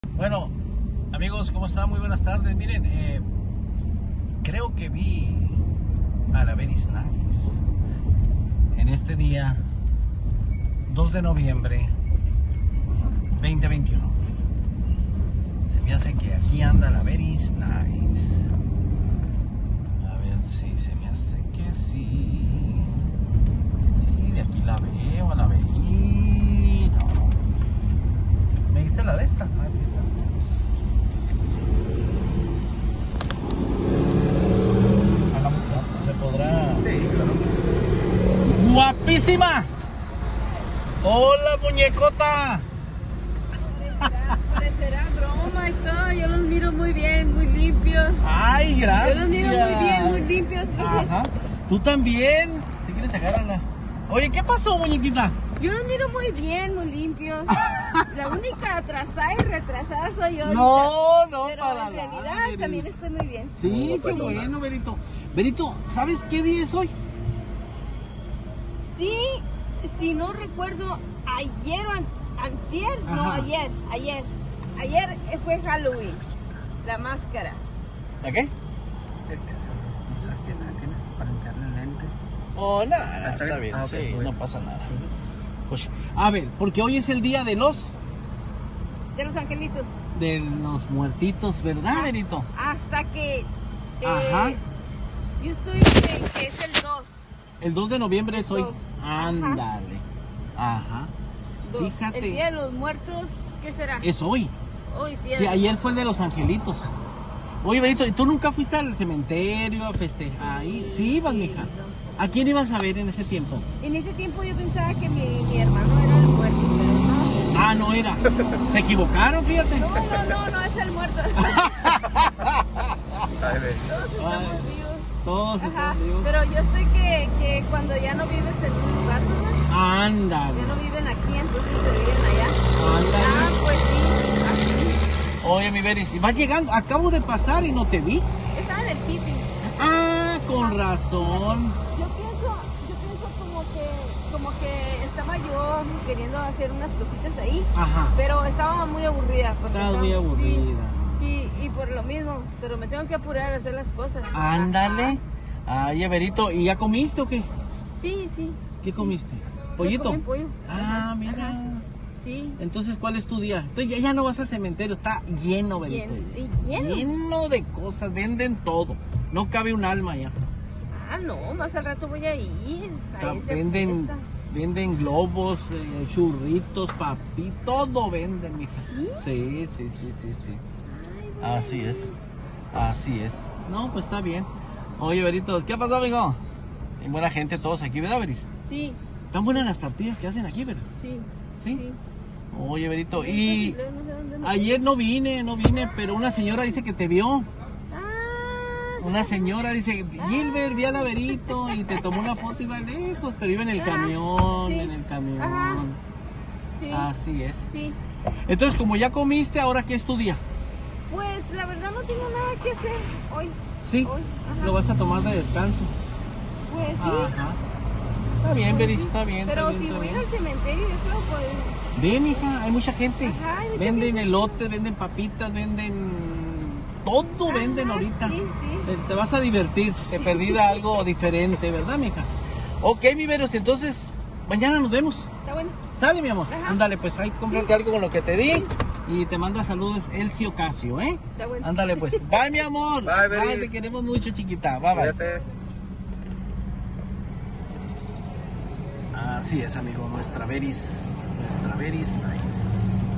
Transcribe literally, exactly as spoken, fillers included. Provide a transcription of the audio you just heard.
Bueno, amigos, ¿cómo están? Muy buenas tardes. Miren, eh, creo que vi a la Very Nice en este día dos de noviembre veinte veintiuno. Se me hace que aquí anda la Very Nice. A ver si se me hace que sí. Sí, de aquí la veo, la veí. No. ¿Me diste la de esta? Aquí está. ¿Se podrá? Sí, claro. ¡Guapísima! ¡Hola, muñecota! Parecerá, parecerá broma y todo. Yo los miro muy bien, muy limpios. ¡Ay, gracias! Yo los miro muy bien, muy limpios. Gracias. Ajá. ¿Tú también? Si quieres agárrala. Oye, ¿qué pasó, muñequita? Yo los miro muy bien, muy limpios. La única atrasada y retrasada soy yo. No, ahorita. no, Pero para en nada, realidad Veris. también estoy muy bien. Sí, No, qué perdona. bueno, Berito. Berito, ¿sabes qué día es hoy? Sí, si no recuerdo, ayer o an- antier, no, Ajá. ayer, ayer. Ayer fue Halloween, la máscara. ¿La qué? Es que se- o sea, que la tienes para limpiarle el lente. Oh, no, no, ¿Está está bien? bien, Ah, ok, sí, bueno. no pasa nada. Pues, a ver, porque hoy es el día de los De los angelitos. de los muertitos, ¿verdad, Ah. Berito? Hasta que eh, Ajá. yo estoy en que es el dos. El dos de noviembre es hoy. Dos. Ajá. Ándale. Ajá. dos. Fíjate. El día de los muertos, ¿qué será? Es hoy. Hoy, día Sí, de- ayer fue el de los angelitos. Oye, Benito, ¿y tú nunca fuiste al cementerio a festejar ahí? Sí, ibas, sí, mija. no, sí. ¿A quién ibas a ver en ese tiempo? En ese tiempo yo pensaba que mi, mi hermano era el muerto, pero no. Ah, no era. Se equivocaron, fíjate. No, no, no, no es el muerto. Ay, ve. Todos estamos Ay. vivos. Todos Ajá. están vivos. Pero yo estoy que, que cuando ya no vives en un lugar, ¿verdad? Ándale. Ya no viven aquí, entonces se viven allá. Ah, Ándale. pues sí, así. Oye, mi Beris, vas llegando. Acabo de pasar y no te vi. Estaba en el tipi. Ah, con razón. Yo pienso, yo pienso como que, como que estaba yo queriendo hacer unas cositas ahí, Ajá. pero estaba muy aburrida. Porque Estabas estaba- muy aburrida. Sí, sí, y por lo mismo, pero me tengo que apurar a hacer las cosas. Ándale. Ay, Berito, ¿y ya comiste o qué? Sí, sí. ¿Qué comiste? Yo ¿Pollito? comí pollo. Ah, Ajá, mira. ajá. Sí. Entonces, ¿cuál es tu día? Entonces, ya, ya no vas al cementerio, está lleno, Benito. Lleno, y lleno. Lleno de cosas, venden todo. No cabe un alma ya. Ah, no, más al rato voy a ir a Está- esa venden, fiesta. venden globos, eh, churritos, papi, todo venden, mija. ¿Sí? Sí, sí, sí, sí, sí. Ay, voy a Así ir. es, así es. No, pues está bien. Oye, Berito, ¿qué ha pasado, amigo? Hay buena gente todos aquí, ¿verdad, Beris? Sí, Están buenas las tortillas que hacen aquí, ¿verdad? sí. ¿Sí? Sí. Oye, Berito, Sí, y no sé dónde me- ayer no vine, no vine, pero una señora dice que te vio. Ah, Una señora dice, Gilbert, vi a la Berito y te tomó una foto y va lejos, pero iba en el Ah, camión, sí. en el camión. Ajá. sí, Así es. sí. Entonces, como ya comiste, ¿ahora qué es tu día? Pues la verdad no tengo nada que hacer hoy. Sí, Hoy, ajá. lo vas a tomar de descanso. Pues sí. Ajá. Está bien, Beris, está bien. Pero está bien, si está voy a ir bien. al cementerio, yo creo pues. Ve, mija, hay mucha gente. Ajá, hay mucha Venden gente. elotes, venden papitas, venden... Todo Ajá, venden ahorita. sí, sí. Te, te vas a divertir, te perdida algo diferente, ¿verdad, mija? Ok, mi Veros, entonces, mañana nos vemos. Está bueno. Sale, mi amor. Ajá. Ándale, pues ahí cómprate Sí. algo con lo que te di. Y te manda saludos Elsie Ocasio, ¿eh? Está bueno. Ándale, pues. Bye, mi amor. Bye, Beris. Te queremos mucho, chiquita. Bye, bye. Cuídate. Así es, amigo. Nuestra Veris. Nuestra Veris Nice.